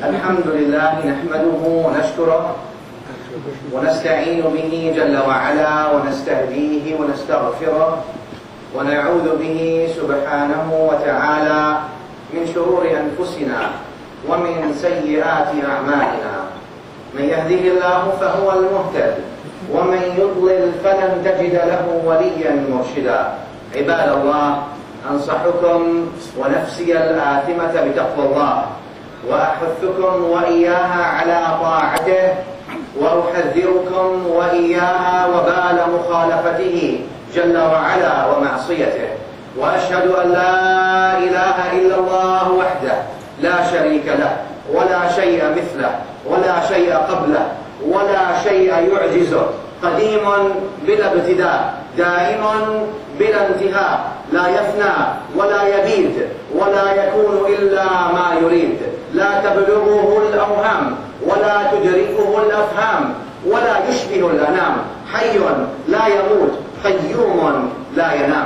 الحمد لله نحمده ونشكره ونستعين به جل وعلا ونستهديه ونستغفره ونعوذ به سبحانه وتعالى من شرور أنفسنا ومن سيئات أعمالنا. من يهده الله فهو المهتد ومن يضلل فلن تجد له وليا مرشدا. عباد الله، أنصحكم ونفسي الآثمة بتقوى الله، وأحثكم وإياها على طاعته، وأحذركم وإياها وبال مخالفته جل وعلا ومعصيته. وأشهد أن لا إله إلا الله وحده لا شريك له ولا شيء مثله ولا شيء قبله ولا شيء يعجزه، قديم بلا ابتداء، دائم بلا انتهاء، لا يفنى ولا يبيد ولا يكون إلا ما يريد، لا تبلغه الأوهام ولا تدركه الأفهام ولا يشبه الأنام، حي لا يموت قيوم لا ينام.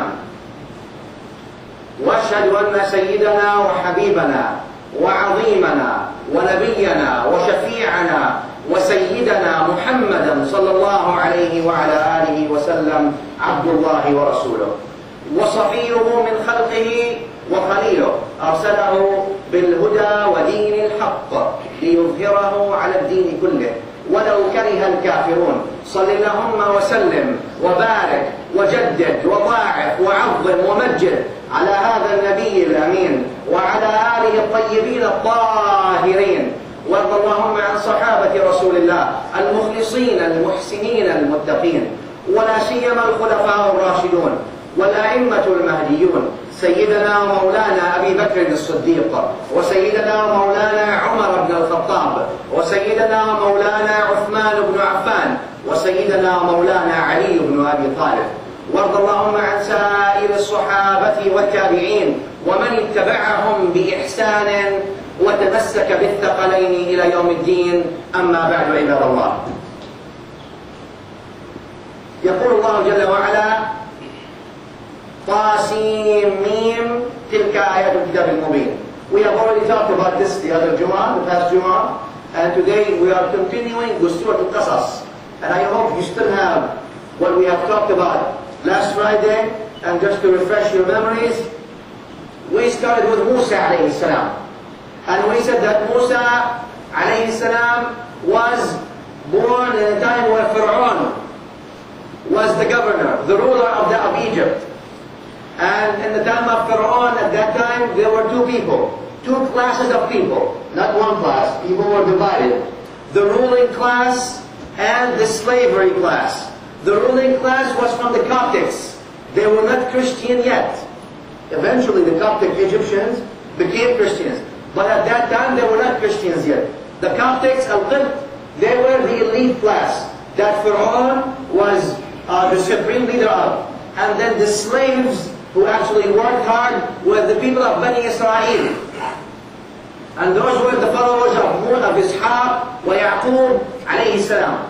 وأشهد أن سيدنا وحبيبنا وعظيمنا ونبينا وشفيعنا وسيدنا محمدا صلى الله عليه وعلى آله وسلم عبد الله ورسوله وصفيه من خلقه وخليله، أرسله بالهدى ودين الحق ليظهره على الدين كله ولو كره الكافرون. صل اللهم وسلم وبارك وجدد وضاعف وعظم ومجد على هذا النبي الأمين وعلى آله الطيبين الطاهرين. وارض اللهم عن صحابة رسول الله المخلصين المحسنين المتقين، ولا سيما الخلفاء الراشدون والأئمة المهديون، سيدنا ومولانا أبي بكر الصديق، وسيدنا ومولانا عمر بن الخطاب، وسيدنا ومولانا عثمان بن عفان، وسيدنا ومولانا علي بن أبي طالب. وارض اللهم عن سائر الصحابة والتابعين ومن اتبعهم بإحسان وتمسك بالثقلين إلى يوم الدين. أما بعد، عباد الله، يقول الله جل وعلا: طاسيم ميم تلك آيات الكتاب المبين. We have already talked about this the other Jumu'ah, the past Jumu'ah, and today we are continuing with Surah Al-Qasas. And I hope you still have what we have talked about last Friday. And just to refresh your memories, we started with Musa alayhi salam. And we said that Musa alayhi salam was born in a time where Fir'aun was the governor, the ruler of Egypt. And in the time of Fir'aun, at that time, there were two people, two classes of people, not one class. People were divided. The ruling class and the slavery class. The ruling class was from the Coptics. They were not Christian yet. Eventually, the Coptic Egyptians became Christians. But at that time, they were not Christians yet. The Coptics, Al-Qibt, they were the elite class that Fir'aun was the supreme leader of. And then the slaves who actually worked hard were the people of Bani Israel. And those were the followers of Ishaq wa Yaqub alayhi salam.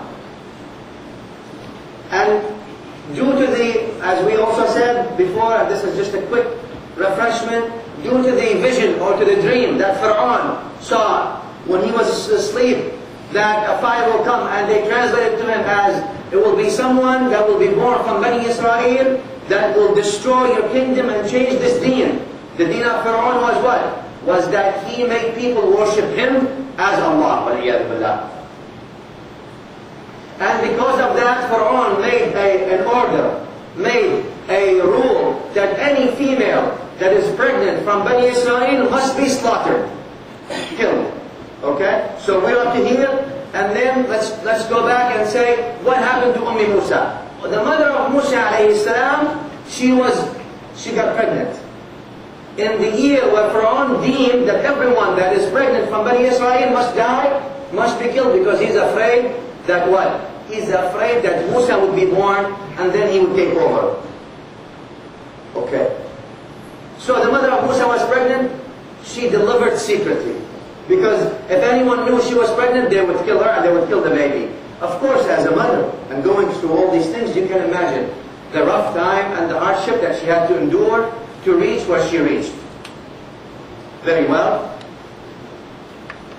And due to the, as we also said before, and this is just a quick refreshment, due to the vision or to the dream that Fir'aun saw when he was asleep, that a fire will come, and they translated to him as, it will be someone that will be born from Bani Israel that will destroy your kingdom and change this deen. The deen of Fir'aun was what? Was that he made people worship him as Allah. And because of that, Fir'aun made an order, made a rule that any female that is pregnant from Bani Israel must be slaughtered, killed. Okay? So we're up to here, and then let's go back and say, what happened to Musa? The mother of Musa alayhi salam, she got pregnant. In the year where Fir'aun deemed that everyone that is pregnant from Bani Israel must die, must be killed, because he's afraid that what? He's afraid that Musa would be born and then he would take over. Okay. So the mother of Musa was pregnant, she delivered secretly. Because if anyone knew she was pregnant, they would kill her and they would kill the baby. Of course, as a mother, and going through all these things, you can imagine the rough time and the hardship that she had to endure to reach where she reached. Very well.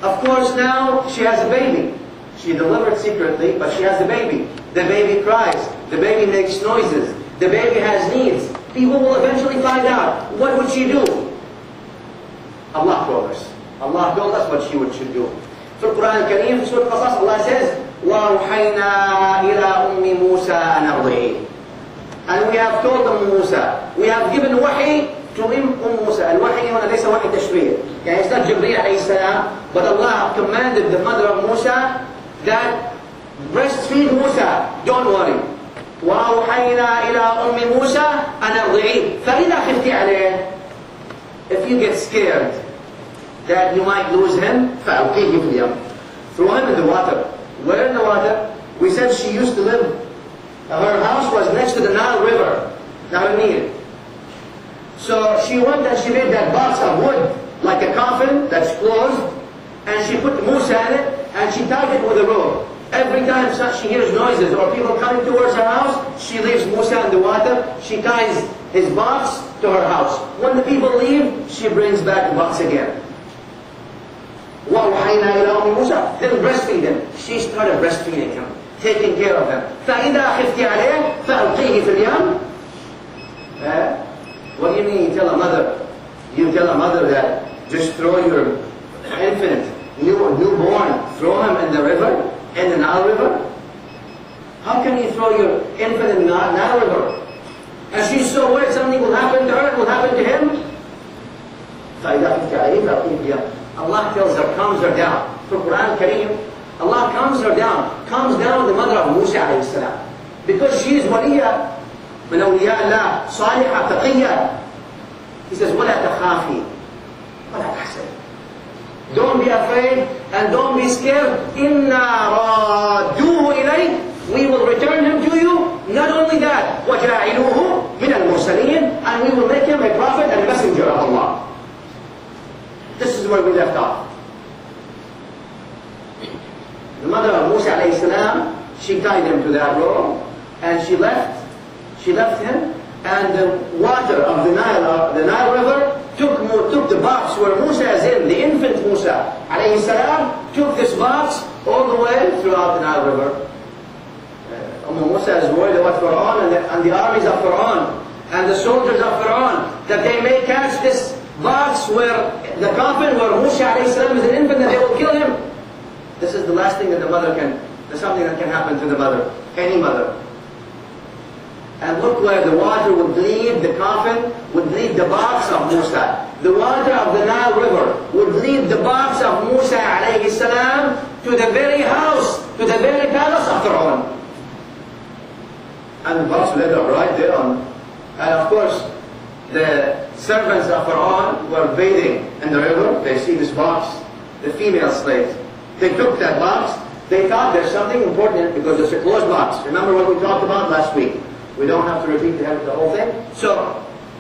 Of course now she has a baby. She delivered secretly, but she has a baby. The baby cries. The baby makes noises. The baby has needs. People will eventually find out. What would she do? Allah told us. Allah told us what she should do. في القرآن الكريم في سورة القصص Allah says وَأَوْحَيْنَا إِلَىٰ أُمِّ مُوسَىٰ أَنْ أَرْضِعِيهِ. And we have told Musa, we have given wahi to Musa. Al-wahi هنا ليس وحي تشريع. يعني it's not Jibreel عليه السلام, but Allah commanded the mother of Musa that breastfeed Musa. Don't worry. وَأَوْحَيْنَا إِلَىٰ أُمِّ مُوسَىٰ أَنْ أَرْضِعِيهِ. فَإِذَا خِفْتِ عَلَيْهِ. If you get scared that you might lose him, فَأَلْقِيهِ فِي الْيَمِّ. Throw him in the water. Where in the water? We said she used to live. Her house was next to the Nile River, Nile Nile. So she went and she made that box of wood, like a coffin that's closed, and she put Musa in it, and she tied it with a rope. Every time she hears noises or people coming towards her house, she leaves Musa in the water, she ties his box to her house. When the people leave, she brings back the box again. وَأَوْحَيْنَا إِلَىٰ أُمِّ مُوسَىٰ. Then breastfeed him. She started breastfeeding him, taking care of him. فَإِذَا خِفْتِ عَلَيْهِ فَأَلْقِيهِ فِي الْيَمِّ. What do you mean you tell a mother? You tell a mother that just throw your infant, newborn, throw him in the river, in the Nile River? How can you throw your infant in the Nile River? And she's so worried something will happen to her, it will happen to him. فَإِذَا خِفْتِ عَلَيْهِ فَأَلْقِيهِ فِي الْيَمِّ. Allah tells her, calms her down. For Quran Kareem, Allah calms her down. Calms down the mother of Musa alayhi salam. Because she is waliya, min awliya Allah, salihah, taqiyya. He says, وَلَا تَخَافِي وَلَا تَحْزَنِي. Don't be afraid and don't be scared. إِنَّا رَادُّوهُ إِلَيْكَ. We will return him to you. Not only that, وَجَاعِلُوهُ مِنَ الْمُرْسَلِينَ. And we will make him a prophet and a messenger of Allah. This is where we left off. The mother of Musa alayhi salam, she tied him to that rope, and she left him, and the water of the Nile River took the box where Musa is in, the infant Musa alayhi salam, took this box all the way throughout the Nile River. Musa is worried about Pharaoh and the armies of Pharaoh and the soldiers of Pharaoh, that they may catch this box where the coffin where Musa alayhi salam is an infant, and they will kill him. This is the last thing that the mother can, there's something that can happen to the mother, any mother. And look where the water would lead the coffin, would lead the box of Musa. The water of the Nile River would lead the box of Musa alayhi salam to the very house, to the very palace of Pharaoh. And the box led up right there on. And of course, the servants of Pharaoh were bathing in the river. They see this box, the female slaves. They took that box. They thought there's something important because it's a closed box. Remember what we talked about last week? We don't have to repeat the whole thing. So,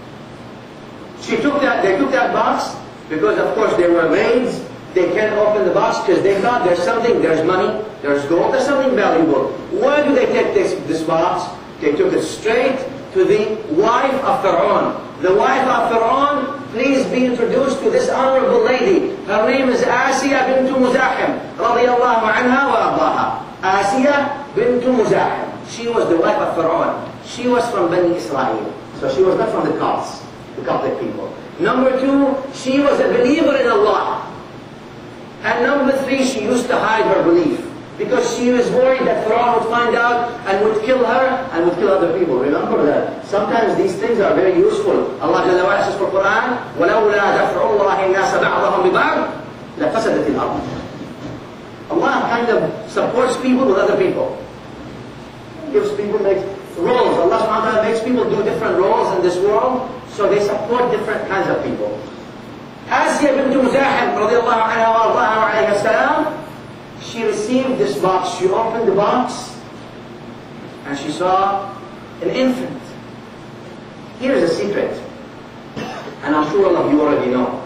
they took that box because of course they were maids. They can't open the box because they thought there's something, there's money, there's gold, there's something valuable. Where do they take this box? They took it straight to the wife of Pharaoh. The wife of Pharaoh, please be introduced to this honorable lady. Her name is Asiya bint Muzahim, radiyallahu anha wa ardaha. Asiya bint Muzahim. She was the wife of Pharaoh. She was from Bani Israel. So she was not from the Copts, the Coptic people. Number two, she was a believer in Allah. And number three, she used to hide her belief, because she was worried that Pharaoh would find out and would kill her and would kill other people. Remember that. Sometimes these things are very useful. Allah Jalla wa Ala says for Quran, وَلَوْلَا دَفْعُ اللَّهِ النَّاسَ بَعْضَهُمْ بِبَعْضٍ لَفَسَدَتِ الْأَرْضُ. Allah kind of supports people with other people. Gives people, makes roles. Allah subhanahu wa ta'ala makes people do different roles in this world, so they support different kinds of people. Asiya bint Muzahim, radiyallahu anha wa ardaha wa alayha salam, she received this box. She opened the box and she saw an infant. Here's a secret, and I'm sure all of you already know.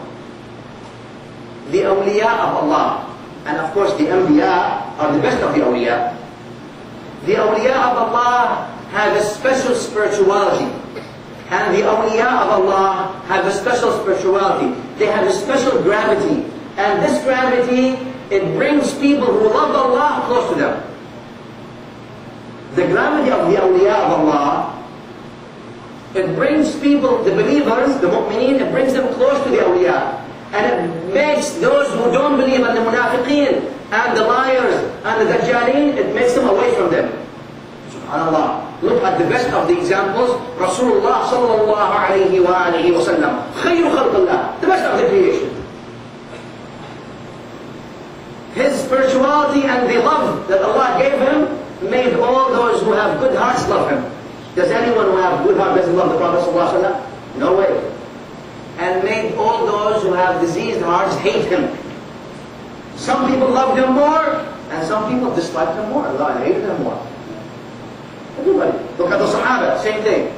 The awliya of Allah, and of course the anbiya are the best of the awliya. The awliya of Allah have a special spirituality. And the awliya of Allah have a special spirituality. They have a special gravity. And this gravity it brings people who love Allah close to them. The gravity of the awliya of Allah, it brings people, the believers, the mu'mineen, it brings them close to the awliya. And it makes those who don't believe, and the munafiqeen, and the liars, and the dajjaleen, it makes them away from them. SubhanAllah. Look at the best of the examples. Rasulullah sallallahu alayhi wa alihi wa sallam. Khayru khalqillah. The best of the creation. His spirituality and the love that Allah gave him made all those who have good hearts love him. Does anyone who have good heart doesn't love the Prophet sallallahu alayhi wa sallam? No way. And made all those who have diseased hearts hate him. Some people loved him more, and some people disliked him more. Allah hated him more. Everybody. Look at the Sahaba, same thing.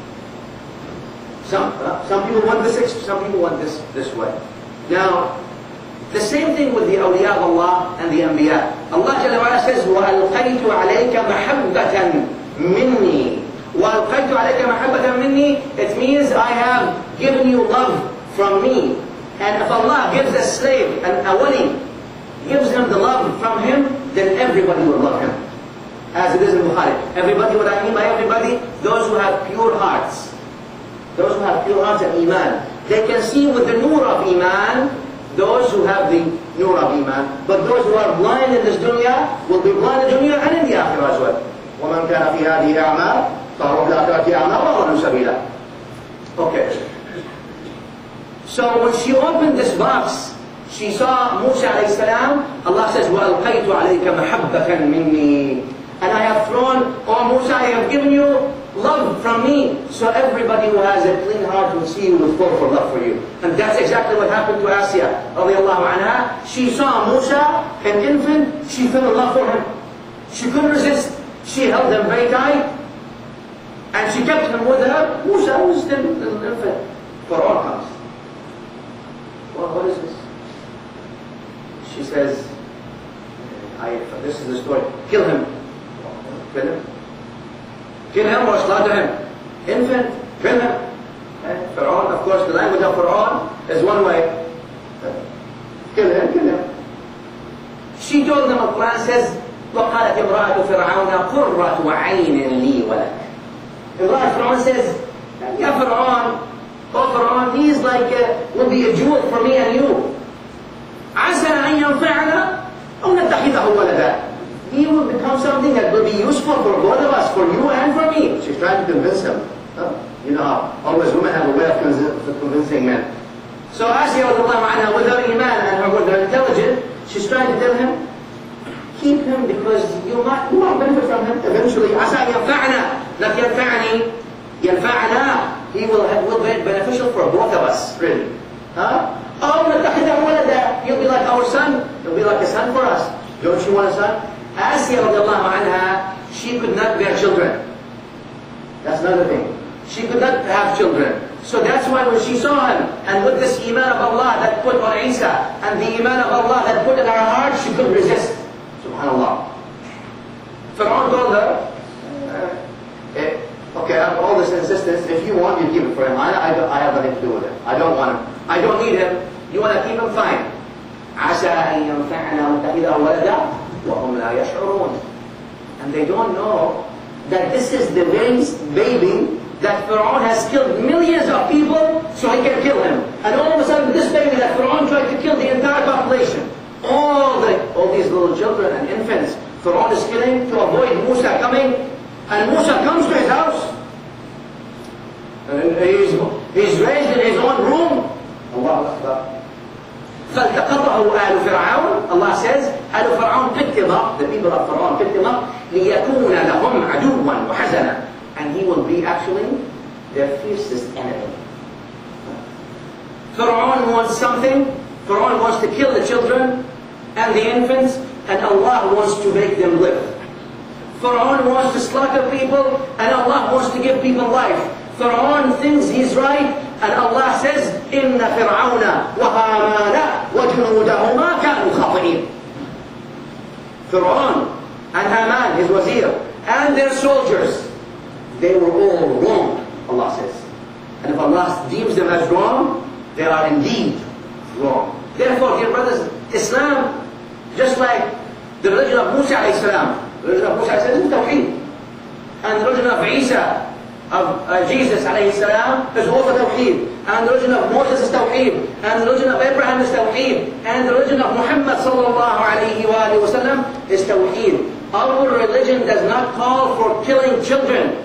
Some people want this, some people want this way. Now, the same thing with the awliya of Allah and the anbiya. Allah Jalla wa Ala says, وَأَلْقَيْتُ عَلَيْكَ مَحَبَّةً مِّنِّي. وَأَلْقَيْتُ عَلَيْكَ مَحَبَّةً مِّنِّي. It means I have given you love from me. And if Allah gives a slave, a wali, gives him the love from him, then everybody will love him. As it is in Bukhari. Everybody, what I mean by everybody? Those who have pure hearts. Those who have pure hearts and iman. They can see with the nur of iman, those who have the nur of iman. But those who are blind in this dunya, will be blind in the dunya and in the akhirah as well. وَمَنْ كَانَ فِي هَذِهِ أَعْمَى فَهُوَ فِي الْآخِرَةِ أَعْمَى وَأَضَلُّ سَبِيلًا. Okay. So when she opened this box, she saw Musa alayhi salam. Allah says, وَأَلْقَيْتُ عَلَيْكَ مَحَبَّةً مِّنِّي. And I have thrown, oh Musa, I have given you love from me. So everybody who has a clean heart will see you will fall for love for you. And that's exactly what happened to Asya radiallahu anha. She saw Musa, an infant, she fell in love for him. She couldn't resist. She held him very tight. And she kept him with her. Musa was still an infant. Pharaoh comes. Well, what is this? She says, this is the story. Kill him. Kill him. Kill him or slaughter him. Infant, kill him. And Pharaoh, of course, the language of Pharaoh is one way. Kill him, kill him. She told them, the Quran says, وَقَالَتْ إِمْرَأَةُ فِرْعَوْنَ قُرَّةُ عَيْنٍ لِي وَلَكَ. Pharaoh says, yeah, Pharaoh, oh Pharaoh, he is like, will be a jewel for me and you. عَسَىٰ أَن يَنْفَعَنَا أَوْ نَتَّخِذَهُ وَلَدًا. He will become something that will be useful for both of us, for you and for me. She's trying to convince him. You know how always women have a way of convincing men. So Asya with her iman and with her intelligence, she's trying to tell him, keep him because you might benefit from him eventually. عَسَىٰ يَنْفَعْنَا, not يَنْفَعْنِي, يَنْفَعْنَا. He will be beneficial for both of us, really. أَوْ نَتَّخِذَهُ وَلَدًا. He'll be like our son. He'll be like a son for us. Don't you want a son? Asya radiallahu anha, she could not bear children. That's another thing. She could not have children. So that's why when she saw him, and with this iman of Allah that put on Isa, and the iman of Allah that put in her heart, she couldn't resist. SubhanAllah. Pharaoh told her, okay, I have all this insistence, if you want, you give it for him. I have nothing to do with him. I don't want him. I don't need him. You want to keep him? Fine. عَسَىٰ أَن يَنْفَعْنَا وَاتَّخِذَهُ وَلَدًا وَهُمْ لَا يَشْعُرُونَ. And they don't know that this is the very baby that Pharaoh has killed millions of people so he can kill him. And all of a sudden this baby that Pharaoh tried to kill the entire population, all these little children and infants, Pharaoh is killing to avoid Musa coming. And Musa comes to his house. And he's raised in his own room. Allahu Akbar. فَالْتَقَطَهُ آلُ فِرْعَوْنَ. Allah says, آلُ فِرْعَوْنَ picked him up, the people of Pharaoh picked him up, لِيَكُونَ لَهُمْ عَدُوًّا وَحَزَنًا. And he will be actually their fiercest enemy. Pharaoh wants something. Pharaoh wants to kill the children and the infants, and Allah wants to make them live. Pharaoh wants to slaughter people, and Allah wants to give people life. Pharaoh thinks he's right, and Allah says, إِنَّ فِرْعَوْنَ وَهَامَانَ وَجُنُودَهُمَا كَانُوا خَاطِئِينَ. Pharaoh and Haman, his wazir, and their soldiers, they were all wrong, Allah says. And if Allah deems them as wrong, they are indeed wrong. Therefore, dear brothers, Islam Just like the religion of Musa alayhi salam. The religion of Musa alayhi salam is Tawheed. And the religion of Isa, of Jesus alayhi salam, is also Tawheed. And the religion of Moses is Tawheed. And the religion of Abraham is Tawheed. And the religion of Muhammad sallallahu alayhi wa sallam is Tawheed. Our religion does not call for killing children.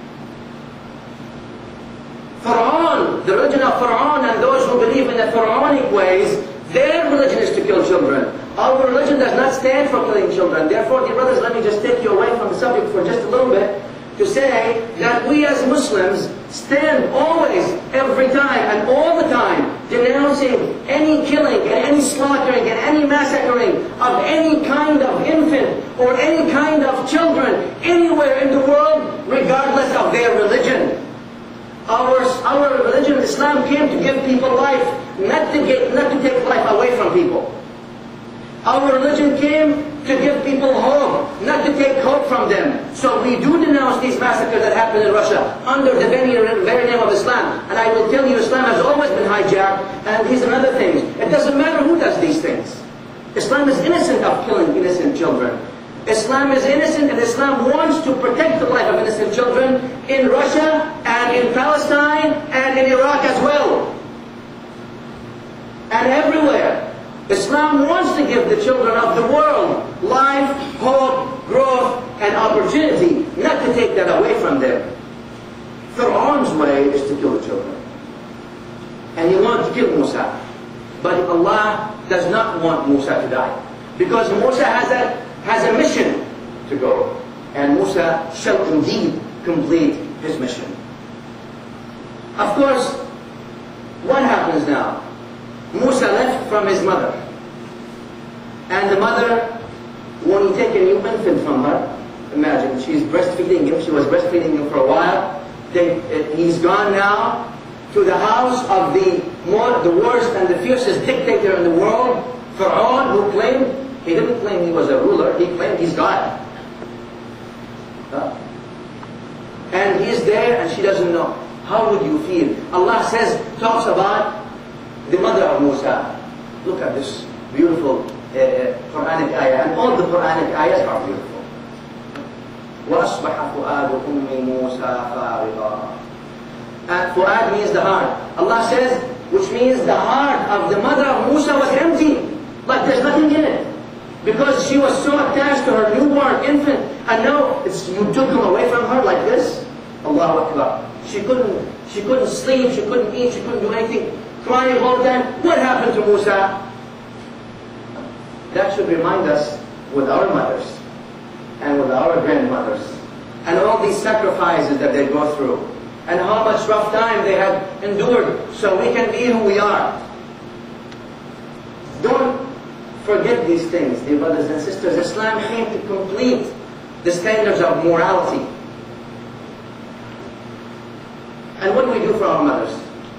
Fir'aun, the religion of Fir'aun and those who believe in the Fir'aunic ways, their religion is to kill children. Our religion does not stand for killing children. Therefore, dear brothers, let me just take you away from the subject for just a little bit to say that we as Muslims stand always, every time and all the time, denouncing any killing and any slaughtering and any massacring of any kind of infant or any kind of children anywhere in the world, regardless of their religion. Our religion, Islam, came to give people life, not to take life away from people. Our religion came to give people hope, not to take hope from them. So we do denounce these massacres that happen in Russia under the very name of Islam. And I will tell you, Islam has always been hijacked, and these are other things. It doesn't matter who does these things. Islam is innocent of killing innocent children. Islam is innocent, and Islam wants to protect the life of innocent children in Russia and in Palestine and in Iraq as well. And everywhere. Islam wants to give the children of the world life, hope, growth, and opportunity, not to take that away from them. Fir'aun's way is to kill the children. And he wants to kill Musa. But Allah does not want Musa to die. Because Musa has a mission to go. And Musa shall indeed complete his mission. Of course, what happens now? Musa left from his mother. And the mother, when you take a new infant from her, imagine, she's breastfeeding him, she was breastfeeding him for a while, he's gone now to the house of the worst and the fiercest dictator in the world, Fir'aun, who claimed, he didn't claim he was a ruler, he claimed he's God. And he's there and she doesn't know. How would you feel? Allah talks about the mother of Musa. Look at this beautiful Quranic ayah, and all the Quranic ayahs are beautiful. وَأَصْبَحَ فُؤَادُ أُمِّ مُوسَى فَارِغًا. And Fuad means the heart. Allah says, which means the heart of the mother of Musa was empty, like there's nothing in it. Because she was so attached to her newborn infant, and now you took him away from her like this. Allahu Akbar. She couldn't sleep, she couldn't eat, she couldn't do anything, crying all the time. What happened to Musa? That should remind us with our mothers and with our grandmothers and all these sacrifices that they go through and how much rough time they have endured so we can be who we are. Don't forget these things, dear brothers and sisters. Islam came to complete the standards of morality. And what do we do for our mothers?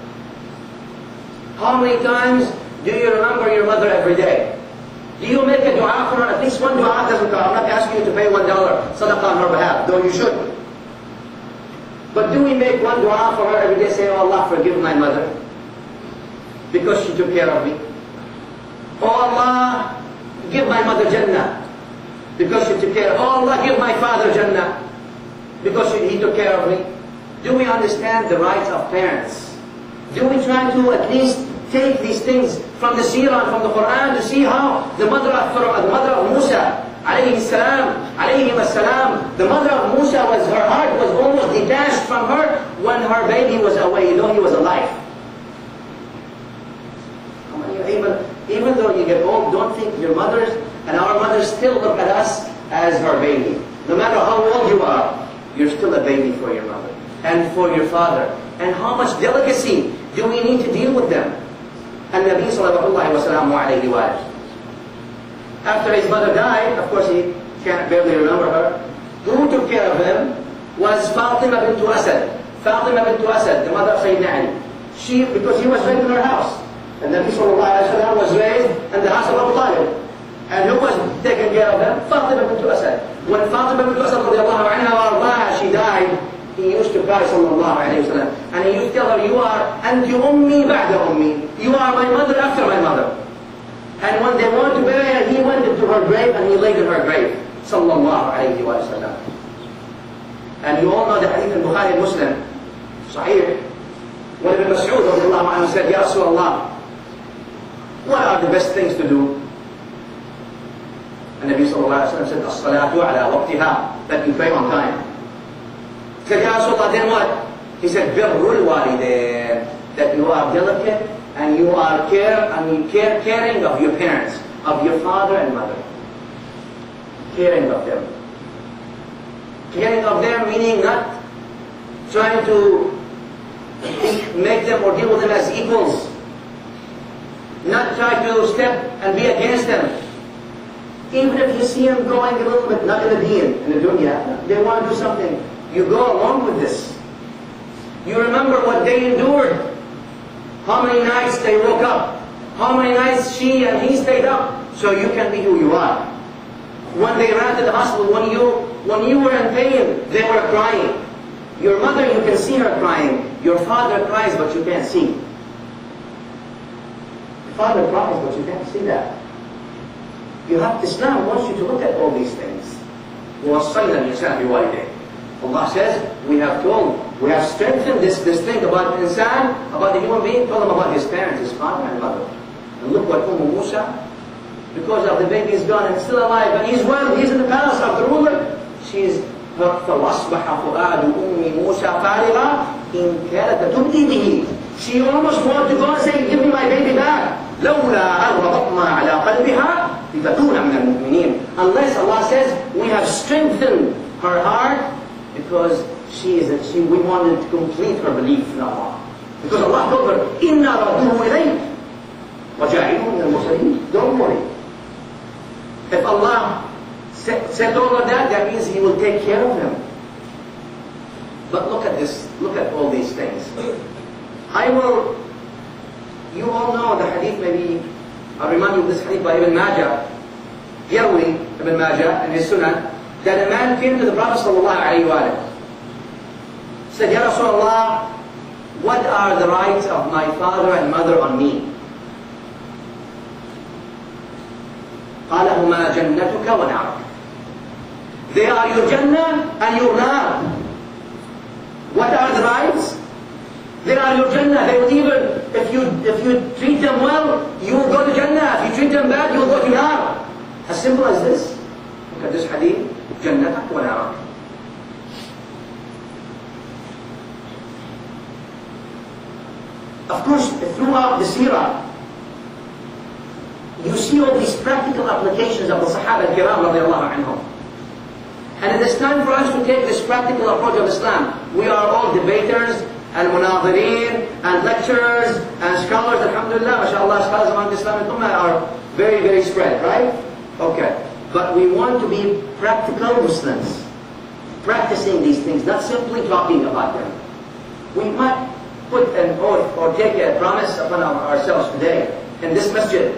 How many times do you remember your mother every day? Do you make a dua for her? At least one dua doesn't come. I'm not asking you to pay $1 sadaqah on her behalf, though you should. But do we make one dua for her every day, say, oh Allah, forgive my mother, because she took care of me? Oh Allah, give my mother Jannah, because she took care of me. Oh Allah, give my father Jannah, because he took care of me. Do we understand the rights of parents? Do we try to at least take these things from the seerah and from the Quran to see how the mother of Musa, alayhi salam, the mother of Musa, her heart was almost detached from her when her baby was away, though he was alive. Even though you get old, don't think your mothers and our mothers still look at us as her baby. No matter how old you are, you're still a baby for your mother and for your father. And how much delicacy do we need to deal with them? And Nabi sallallahu alayhi wa sallam, after his mother died, of course he can't barely remember her, who took care of him was Fatima bint Asad. Fatima bint Asad, the mother of Sayyidina Ali. Because he was raised in her house. And Nabi sallallahu alayhi wa sallam was raised in the house of Abu Talib. And who was taking care of him? Fatima bint Asad. When Fatima bint Asad radiallahu anha wa ardaha, she died, he used to cry sallallahu alayhi wa sallam. And he used to tell her, you are anti ummi ba'da ummi. You are my mother after my mother. And when they wanted to bury her, he went into her grave and he laid in her grave. Sallallahu alayhi wa sallam. And you all know the hadith in Bukhari and Muslim. Sahih. When Ibn Mas'ud radiallahu anhu said, Ya Rasulullah, what are the best things to do? And Nabi sallallahu alayhi wa sallam said, As-salatu ala waqtiha, that you pray on time. He said, Ya Rasulullah, then what? He said, Birrul walidain, that you are delicate and you are caring of your parents, of your father and mother. Caring of them. Caring of them meaning not trying to make them or deal with them as equals. Not try to step and be against them. Even if you see them going a little bit, not in the deen, in the dunya, they want to do something, you go along with this. You remember what they endured. How many nights they woke up. How many nights she and he stayed up. So you can be who you are. When they ran to the hospital, when you were in pain, they were crying. Your mother, you can see her crying. Your father cries, but you can't see. Your father cries, but you can't see that. Islam wants you to look at all these things. وَوَصَّيْنَا الْإِنسَانَ بِوَالِدَيْهِ. Allah says, we have strengthened this thing about the insan, about the human being, told him about his parents, his father and mother. And look what Musa, because of the baby is gone and still alive, and he's well, he's in the palace of the ruler. She's فَوَصْبَحَ فُؤَادُ أُمِّ مُوسَى فَارِغًا إِنْ كَانَتْ تُبْدِي بِهِ. She almost wanted to go and say, give me my baby back. لَوْلَا أَنْ رَبَطْنَا عَلَىٰ قَلْبِهَا لِتَكُونَ مِنَ الْمُؤْمِنِينَ. Unless Allah says, we have strengthened her heart because we wanted to complete her belief in Allah. Because Allah told her, إِنَّا رَدُوهُ إِلَيْكَ وَجَعِلُهُ مِنَ الْمُرْسَلِينَ. Don't worry. If Allah said all of that, that means He will take care of him. But look at this, look at all these things. You all know the hadith, maybe I'll remind you of this hadith by Ibn Majah, Yarwi Ibn Majah in his Sunan, that a man came to the Prophet ﷺ, said, Ya Rasulullah, what are the rights of my father and mother on me? قال هما جنتك ونارك. They are your Jannah and your Nar. What are the rights? They are your Jannah. They will even, if you treat them well, you will go to Jannah. If you treat them bad, you will go to Nar. As simple as this. Look at this hadith. جنتك ونارك. Of course, throughout the seerah, you see all these practical applications of the Sahaba al-Kiram radiallahu anhum. And it is time for us to take this practical approach of Islam. We are all debaters and munadhireen and lecturers and scholars. Alhamdulillah, mashallah, scholars among the Islamic Ummah are very, very spread, right? Okay. But we want to be practical Muslims. Practicing these things, not simply talking about them. We might put an oath or take a promise upon ourselves today in this masjid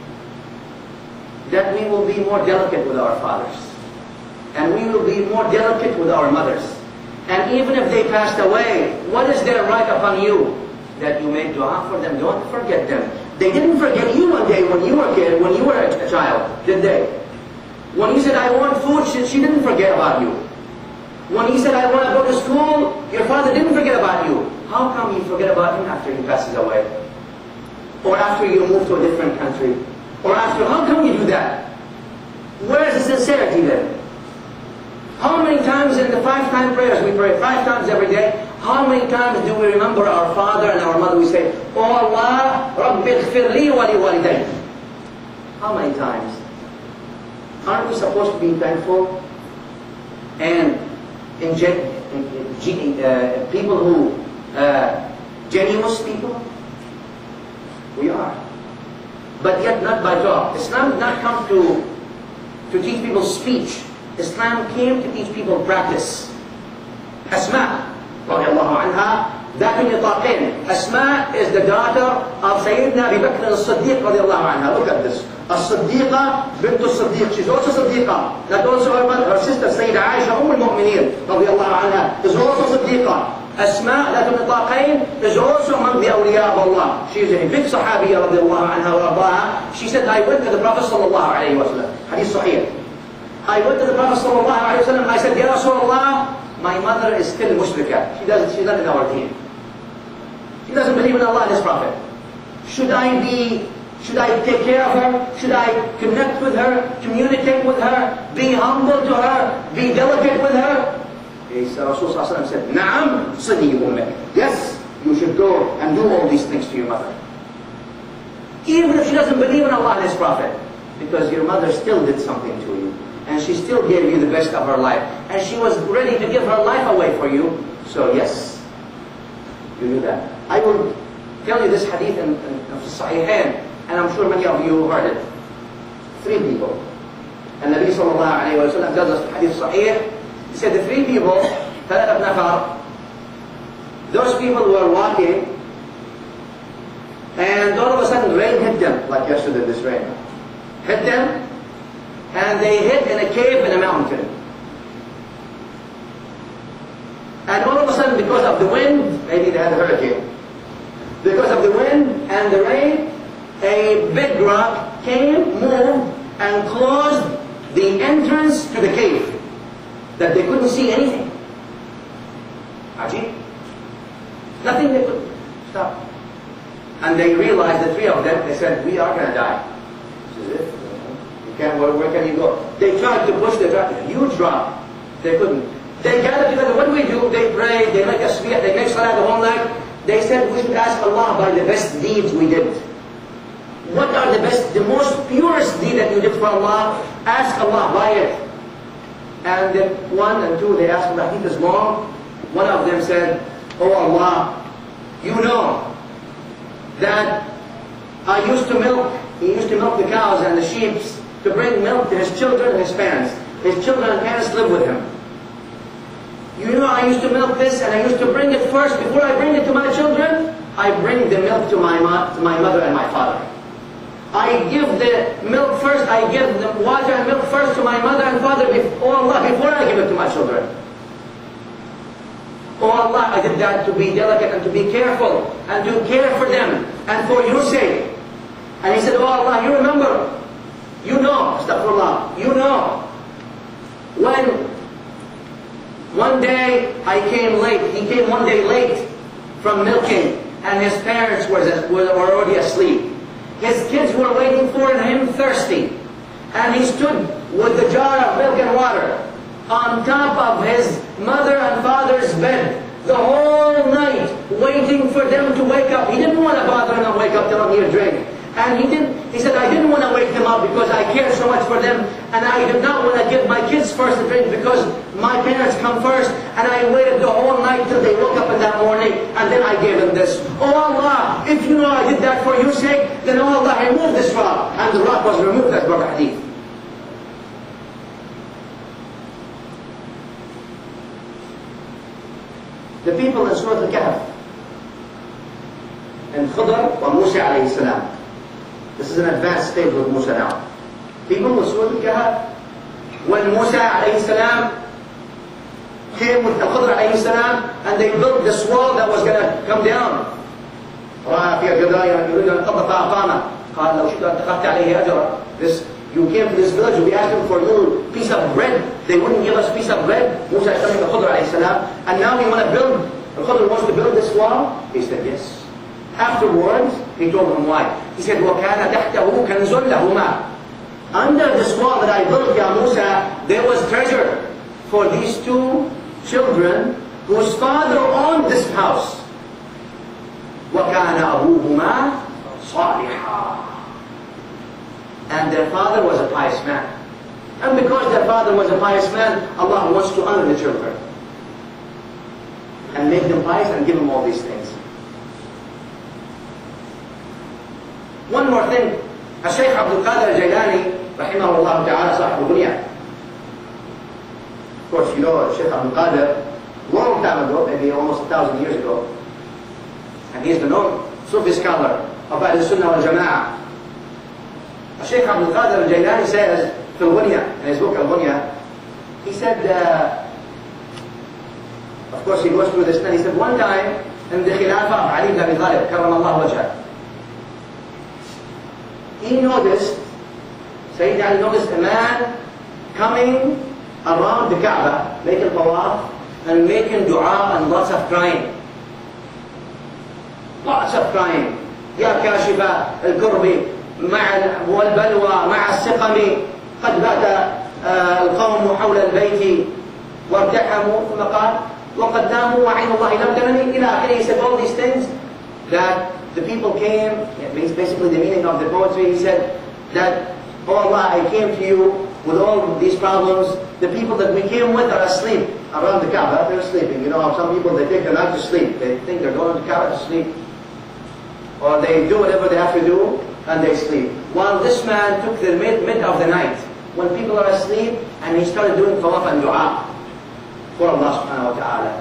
that we will be more delicate with our fathers. And we will be more delicate with our mothers. And even if they passed away, what is their right upon you? That you make dua for them. Don't forget them. They didn't forget you one day when you were a kid, when you were a child, did they? When you said, I want food, she didn't forget about you. When he said, I want to go to school, your father didn't forget about you. How come you forget about him after he passes away? Or after you move to a different country? Or after, how come you do that? Where is the sincerity then? How many times in the 5-time prayers, we pray 5 times every day, how many times do we remember our father and our mother? We say, Oh Allah, Rabbi ighfir li wa li walidayk. How many times? Aren't we supposed to be thankful? And people who, genuine people? We are. But yet not by talk. Islam did not come to teach people speech. Islam came to teach people practice. Asma, radiallahu anha, ذات النطاقين. Asma is the daughter of Sayyidina Abi Bakr al-Siddiq radiallahu anha. Look at this. As-Siddiqa bint al-Siddiq. She's also Siddiqa. Not also her sister, Sayyida Aisha, Umm al-Mu'mineen radiallahu anha, is also Siddiqa. Asma ذات النطاقين is also among the awliya of Allah. She is a big sahabiya رضي الله عنها وأرضاها. She said, I went to the Prophet صلى الله عليه وسلم. Hadith صحيح. I went to the Prophet صلى الله عليه وسلم. I said, Ya Rasulullah, my mother is still mushrika. She's not in our deen. She doesn't believe in Allah and His Prophet. Should I take care of her? Should I connect with her, communicate with her, be humble to her, be delicate with her? Rasulullah said, Na'am, صلي أمك. Yes, you should go and do all these things to your mother. Even if she doesn't believe in Allah and His Prophet. Because your mother still did something to you. And she still gave you the best of her life. And she was ready to give her life away for you. So yes, you do that. I will tell you this hadith in Sahihain. And I'm sure many of you heard it. 3 people. And Nabi sallallahu alayhi wa sallam tells us hadith sahih. He said the 3 people, ثلاثة نفر, those people were walking, and all of a sudden rain hit them, like yesterday this rain. Hit them, and they hid in a cave in a mountain. And all of a sudden, because of the wind, maybe they had a hurricane, because of the wind and the rain, a big rock came, moved, and closed the entrance to the cave, that they couldn't see anything. Ajib. Nothing they could stop. And they realized, the 3 of them, they said, we are going to die. This is it. You can't, where can you go? They tried to push, they tried, a huge rock. They couldn't. They gathered together, what do we do? They prayed, they make a sbiyah, they make salah the whole night. They said, we should ask Allah by the best deeds we did. What are the best, the most purest deed that you did for Allah? Ask Allah by it. And then 1 and 2, they asked, the hadith is long. One of them said, Oh Allah, you know that I used to milk, he used to milk the cows and the sheep to bring milk to his children and his parents. His children and parents live with him. You know I used to milk this and I used to bring it first. Before I bring it to my children, I bring the milk to my mother and my father. I give the milk first, I give the water and milk first to my mother and father, oh Allah, before I give it to my children. Oh Allah, I did that to be delicate and to be careful and to care for them and for your sake. And he said, oh Allah, you remember, you know, astaghfirullah, you know, when one day I came late, he came one day late from milking and his parents were already asleep. His kids were waiting for him thirsty. And he stood with the jar of milk and water on top of his mother and father's bed the whole night, waiting for them to wake up. He didn't want to bother them and wake up, tell them here, drink. And he said, I didn't want to wake them up because I care so much for them, and I did not want to give my kids first to drink because my parents come first, and I waited the whole night till they woke up in that morning, and then I gave them this. Oh Allah, if you know I did that for your sake, then oh Allah, remove this rock. And the rock was removed, as brought hadith. The people in Surah Al-Kahf, and Khidr wa Musa alayhi salam. This is an advanced stage with Musa now. People with Surah Al-Kahf, when Musa alayhi salam came with Khidr alayhi salam, and they built this wall that was going to come down. You came to this village, we asked them for a little piece of bread. They wouldn't give us a piece of bread. Musa is telling the Khidr alayhi salam, and now we want to build, the Khidr wants to build this wall. He said, yes. Afterwards, he told them why. He said, وَكَانَ تَحْتَهُ كَنْزٌ لَهُمَا. Under this wall that I built, Ya Musa, there was treasure for these 2 children whose father owned this house. وَكَانَ أَبُوهُمَا صَالِحًا. And their father was a pious man. And because their father was a pious man, Allah wants to honor the children and make them pious and give them all these things. One more thing, Shaykh Abdul Qadir al-Jailani, rahimahullah ta'ala, Sahib al-Bunya. Of course, you know Shaykh Abdul Qadir, long time ago, maybe almost 1,000 years ago, and he is the known Sufi scholar of Ahl-Sunnah wal-Jama'ah. Shaykh Abdul Qadir al-Jailani says, in his book Al-Bunya, he said, Of course, he goes through this, and he said, one time, in the Khilafah of Ali ibn Abi Talib, karramallahu wajhah, he noticed, Sayyidina Ali noticed a man coming around the Kaaba, making tawaf, and making dua and lots of crying. Lots of crying. يا كاشف الكرب والبلوى مع السقم قد بات القوم حول البيت وارتحموا ثم قال وقد ناموا وعين الله لم تنني إلى آخره. He said all these things that the people came, it means basically the meaning of the poetry. He said that, oh Allah, I came to you with all these problems. The people that we came with are asleep around the Kaaba. They're sleeping. You know how some people, they take the night to sleep. They think they're going to the Kaaba to sleep. Or they do whatever they have to do and they sleep. While this man took the mid of the night, when people are asleep, and he started doing tawaf and dua for Allah subhanahu wa ta'ala.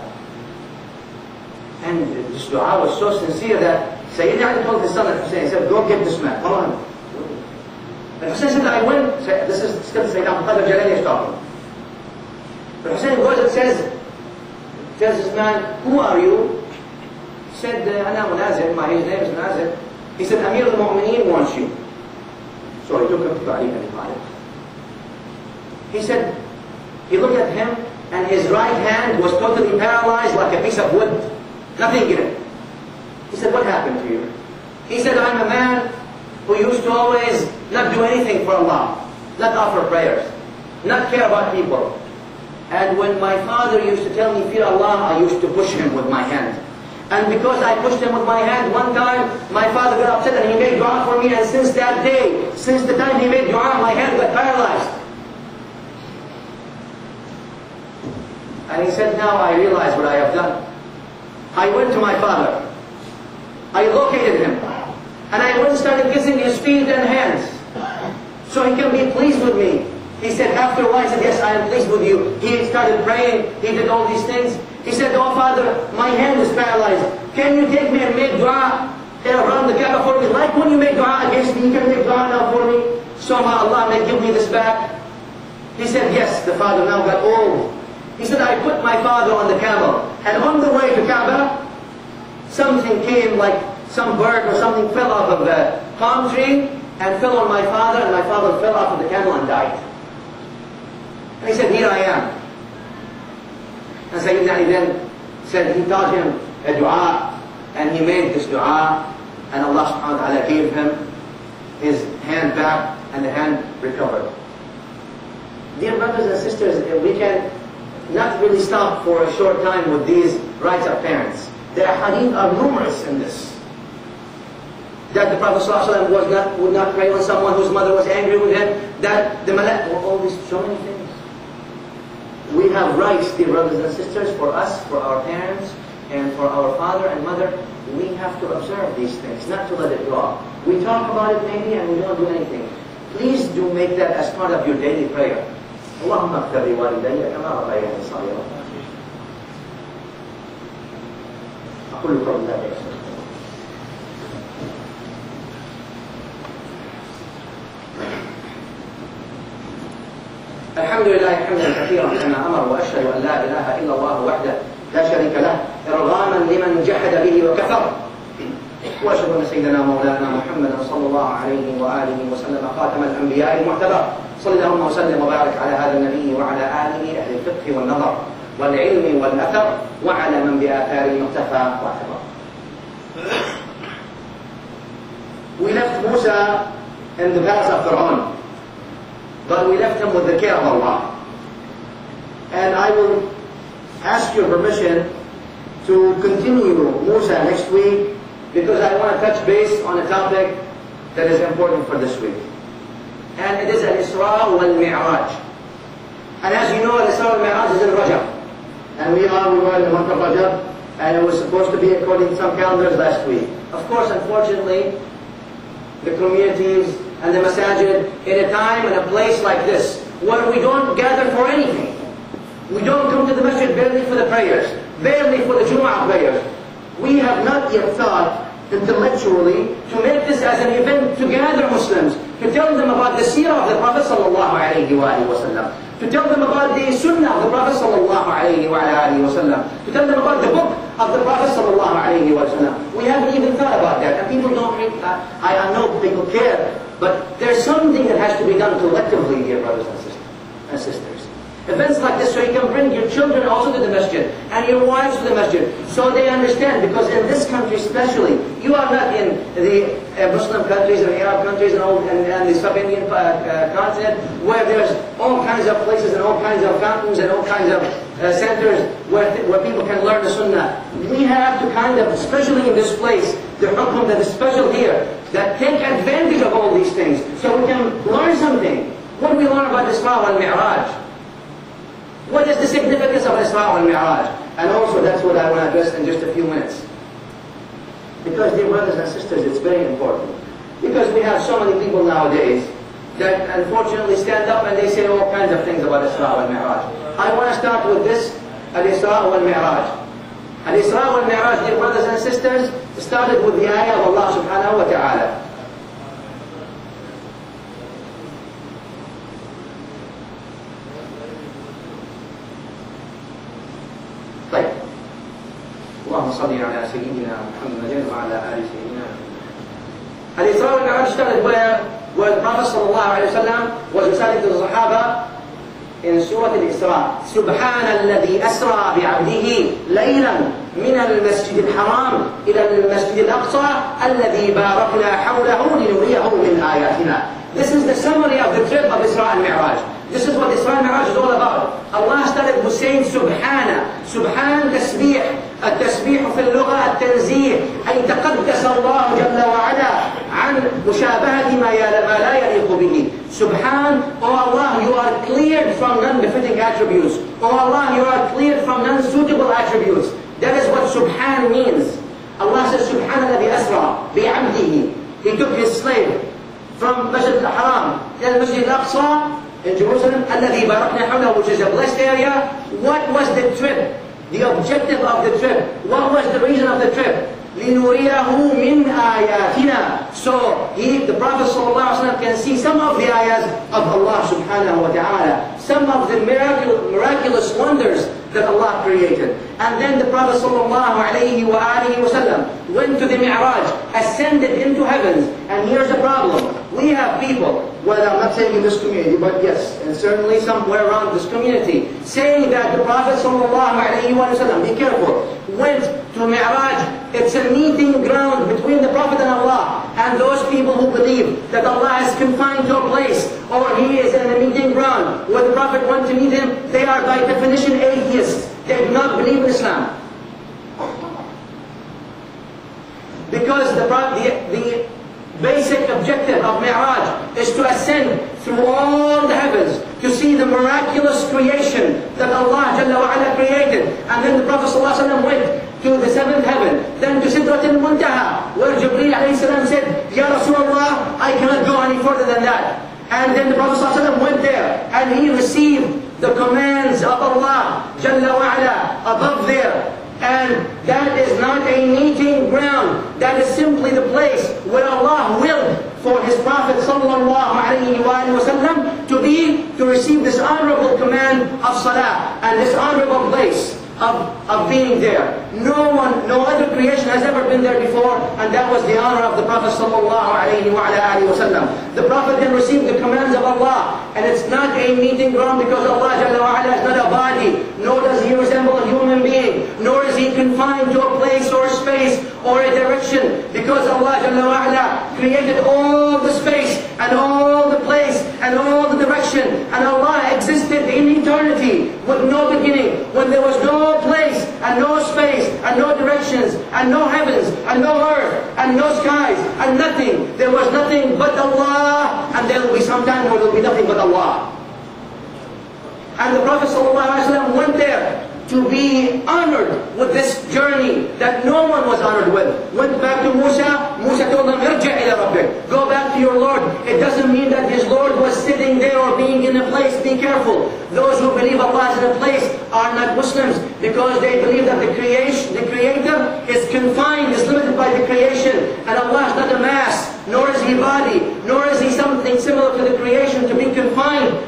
And this dua was so sincere that Sayyidina Ali told his son Hussein, he said, go get this man, come on. And Hussein said, I went. This is still Sayyidina Muhammad Jalali is talking. But Hussein goes and tells this man, who are you? He said, Ana Munazir, his name is Munazir. He said, Amir al-Mu'mineen wants you. So he took him to Ali ibn Abi Talib. He said, he looked at him, and his right hand was totally paralyzed like a piece of wood. Nothing in it. He said, what happened to you? He said, I'm a man who used to always not do anything for Allah, not offer prayers, not care about people. And when my father used to tell me, fear Allah, I used to push him with my hand. And because I pushed him with my hand, one time my father got upset and he made dua for me, and since that day, since the time he made dua, my hand got paralyzed. And he said, now I realize what I have done. I went to my father. I located him. And I went and started kissing his feet and hands, so he can be pleased with me. He said, after a while, he said, yes, I am pleased with you. He started praying. He did all these things. He said, oh father, my hand is paralyzed. Can you take me and make dua around the Kaaba for me? Like when you make dua against me, you can make dua now for me. So Allah may give me this back. He said, yes. The father now got old. He said, I put my father on the camel. And on the way to Kaaba, something came, like some bird or something fell off of the palm tree and fell on my father, and my father fell off of the camel and died. And he said, here I am. And Sayyidina Ali then said, he taught him a dua, and he made this dua, and Allah subhanahu wa ta'ala gave him his hand back, and the hand recovered. Dear brothers and sisters, we can not really stop for a short time with these rights of parents. The hadith are numerous in this. That the Prophet ﷺ would not pray on someone whose mother was angry with him, that the all these, so many things. We have rights, dear brothers and sisters, for us, for our parents, and for our father and mother. We have to observe these things, not to let it go. We talk about it maybe and we don't do anything. Please do make that as part of your daily prayer. اللهم اغفر لوالدي كما ربياني صغيرا. أقول قولي ذلك. الحمد لله حمدا كثيرا كما أمر، وأشهد أن لا إله إلا الله وحده لا شريك له إرغاما لمن جحد به وكفر، وأشهد أن سيدنا مولانا محمدا صلى الله عليه وآله وسلم خاتم الأنبياء المعتبر. صلى اللهم وسلم وبارك على هذا النبي وعلى آله أهل الفقه والنظر والعلم والأثر وعلى من بآثاره مقتفى واعتبر. We left Musa in the palace of Fir'aun, but we left him with the care of Allah. And I will ask your permission to continue Musa next week, because I want to touch base on a topic that is important for this week. And it is Al-Isra wal-Mi'raj. And as you know, Al-Isra wal-Mi'raj is in Rajab. And we were in the month of Rajab, and it was supposed to be according to some calendars last week. Of course, unfortunately, the communities and the masajid, in a time and a place like this, where we don't gather for anything. We don't come to the masjid barely for the prayers, barely for the Jumu'ah prayers. We have not yet thought intellectually to make this as an event to gather Muslims, to tell them about the seerah of the Prophet sallallahu alaihi wasallam, to tell them about the Sunnah of the Prophet sallallahu alayhi wa sallam, to tell them about the book of the Prophet sallallahu alayhi wa sallam. We haven't even thought about that, and people don't read. I know people care, but there's something that has to be done collectively, dear brothers and sisters. Events like this, so you can bring your children also to the masjid and your wives to the masjid, so they understand. Because in this country especially, you are not in the Muslim countries and Arab countries and the sub-Indian continent, where there's all kinds of places and all kinds of fountains and all kinds of centers where people can learn the Sunnah. We have to kind of, especially in this place, the hukum that is special here, that take advantage of all these things, so we can learn something. What do we learn about Isra wal Mi'raj? What is the significance of Isra wal Mi'raj? And also, that's what I want to address in just a few minutes. Because, dear brothers and sisters, it's very important. Because we have so many people nowadays that unfortunately stand up and they say all kinds of things about Isra wal Mi'raj. I want to start with this, Al-Isra wal Mi'raj. Al-Isra wal Mi'raj, dear brothers and sisters, started with the ayah of Allah subhanahu wa ta'ala. طيب اللهم صل على سيدنا محمد وعلى آل سيدنا محمد. الإسراء والمعراج started where the Prophet sallallahu alayhi wa sallam was reciting to the Sahaba in Surah Al-Isra. سبحان الذي أسرى بعبده ليلا من المسجد الحرام إلى المسجد الأقصى الذي باركنا حوله لنريه من آياتنا. This is the summary of the trip of Isra and Mi'raj. This is what Isra and Mi'raj is all about. Allah started with saying Subhana. Subhan tasbih. التسبيح في اللغة التنزيه، أي تقدس الله جل وعلا عن مشابهة ما لا يليق به. Subhan, oh Allah, you are cleared from non-befitting attributes. Oh Allah, you are cleared from non-suitable attributes. That is what Subhan means. Allah says, Subhan الذي أسرى بعبده. He took his slave from Masjid al-Haram to Masjid al-Aqsa in Jerusalem, الذي باركنا حوله, which is a blessed area. What was the trip? The objective of the trip. What was the reason of the trip? لِنُرِيَهُ مِنْ آيَاتِنَا. So the Prophet ﷺ can see some of the ayahs of Allah subhanahu wa ta'ala, some of the miraculous wonders that Allah created. And then the Prophet ﷺ went to the Mi'raj, ascended into heavens. And here's the problem. We have people, well, I'm not saying in this community, but yes, and certainly somewhere around this community, saying that the Prophet ﷺ, be careful, went to Mi'raj. It's a meeting ground between the Prophet and Allah. And those people who believe that Allah is confined to a place, or He is in the meeting ground where the Prophet went to meet Him, they are by definition atheists. They do not believe in Islam. Because the basic objective of Mi'raj is to ascend through all the heavens, to see the miraculous creation that Allah Jalla wa Ala created. And then the Prophet ﷺ went to the seventh heaven, then to Sidrat al-Muntaha, where Jibreel alayhi salam said, Ya Rasulullah, I cannot go any further than that. And then the Prophet ﷺ went there, and he received the commands of Allah Jalla wa Ala above there. And that is not a meeting ground. That is simply the place where Allah willed for His Prophet sallallahu alayhi wa sallam to receive this honorable command of salah, and this honorable place of being there. No other creation has ever been there before, and that was the honor of the Prophet sallallahu alayhi wa sallam. The Prophet then received the commands of Allah, and it's not a meeting ground because Allah Jalla wa Ala is not a body, nor does He resemble a human being, nor is He confined to a place or a space or a direction, because Allah Jalla wa Ala created all the space and all the place and all the direction, and Allah existed in eternity with no beginning, when there was no place and no space and no directions and no heavens and no earth and no skies and nothing. There was nothing but Allah, and there will be some time where there will be nothing but Allah. And the Prophet ﷺ went there to be honored with this journey that no one was honored with. Went back to Musa. Musa told him, Irji' ila rabbik. Go back to your Lord. It doesn't mean that his Lord was sitting there or being in a place. Be careful. Those who believe Allah is in a place are not Muslims, because they believe that the Creator is confined, is limited by the creation. And Allah is not a mass, nor is He body, nor is He something similar to the creation to be confined by the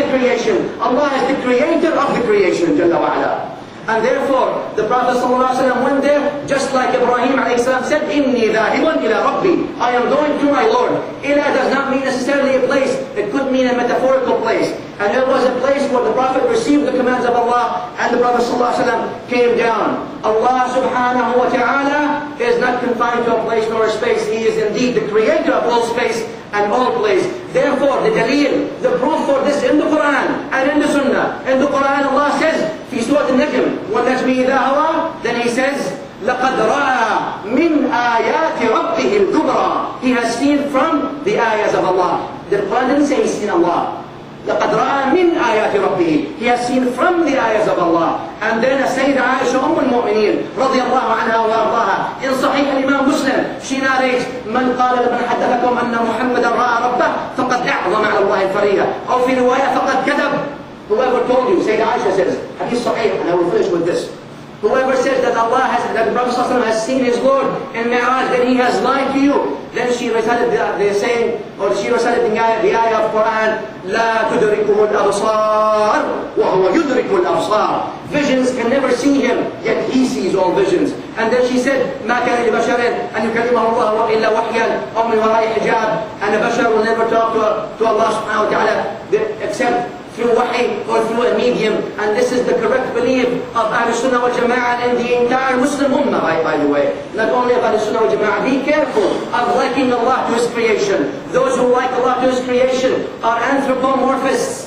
creation. Allah is the creator of the creation, Jalla wa ala. And therefore, the Prophet ﷺ went there, just like Ibrahim ﷺ said, إِنِّي ذَاهِبٌ إِلَىٰ رَبِّي. I am going to my Lord. Ilah does not mean necessarily a place. It could mean a metaphorical place. And there was a place where the Prophet received the commands of Allah, and the Prophet ﷺ came down. Allah subhanahu wa ta'ala is not confined to a place nor a space. He is indeed the creator of all space and all place. Therefore, the dalil, the proof for this in the Quran and in the Sunnah. In the Quran, Allah says, في سورة النجم, وَالنَّجْمِ إِذَا هَوَى, then He says, لَقَدْ رَأَى مِنْ آيَاتِ رَبِّهِ الْكُبْرَى. He has seen from the ayahs of Allah. The Quran didn't say He's seen Allah. لَقَدْ رَأَى مِنْ آيَاتِ رَبِّهِ. He has seen from the ayahs of Allah. And then Sayyida Aisha المؤمنين رضي الله عنها وأرضاها, in Sahih al-Imam Muslim, she narrates, من قال لمن حدثكم أن محمدا رأى ربه فقد أعظم على الله الفرية. أو في رواية فقد كذب. Whoever told you, Sayyida Aisha says, Hadith Sahih, and I will finish with this. Whoever says that that the Prophet ﷺ has seen his Lord in Mi'raj, then he has lied to you. Then she recited the saying, or she recited the ayah of Quran, لا تدركه الأبصار وهو يدرك الأبصار. Visions can never see him, yet he sees all visions. And then she said, ما كان لبشر أن يكلمه الله إلا وحيا أو من وراء حجاب. And a bashar will never talk to Allah subhanahu wa ta'ala except through wahi or through a medium. And this is the correct belief of Ahl Sunnah wal Jama'ah and the entire Muslim Ummah, by the way. Not only of Ahl Sunnah wal Jama'ah. Be careful of liking Allah to His creation. Those who like Allah to His creation are anthropomorphists.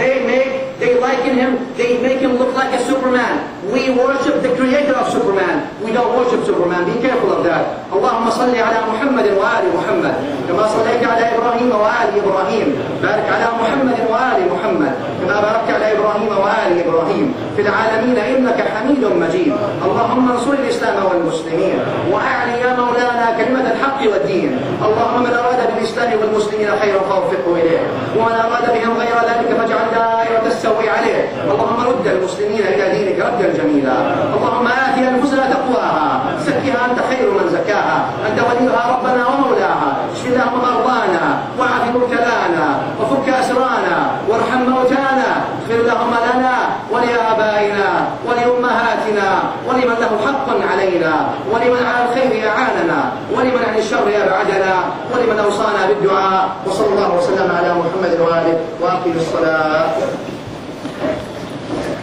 They liken Him, they make Him look like a Superman. We worship the creator of Superman. We don't worship Superman. Be careful of that. اللهم صل على محمد وآل محمد كما صليت على إبراهيم وآل إبراهيم. بارك على محمد وآل محمد كما باركت على إبراهيم وآل إبراهيم في العالمين إنك حميد مجيد. اللهم انصر الإسلام والمسلمين وأعلي يا مولانا كلمة الحق والدين. اللهم من أراد بالإسلام والمسلمين خيرا فوفقه إليه، ومن أراد بهم غير ذلك فاجعل دائرة السوء عليه. اللهم رد المسلمين إلى دينك ردا جميلا. اللهم آت أنفسنا تقواها، زكها أنت خير من زكاها، أنت وليها ربنا ومولاها. اشف اللهم مرضانا وعاف مبتلانا وفك أسرانا وارحم موتانا. اغفر اللهم لنا ولآبائنا ولأمهاتنا ولمن له حق علينا ولمن على الخير أعاننا ولمن عن الشر أبعدنا ولمن أوصانا بالدعاء. وصلى الله وسلم على محمد وآله وأقم الصلاة.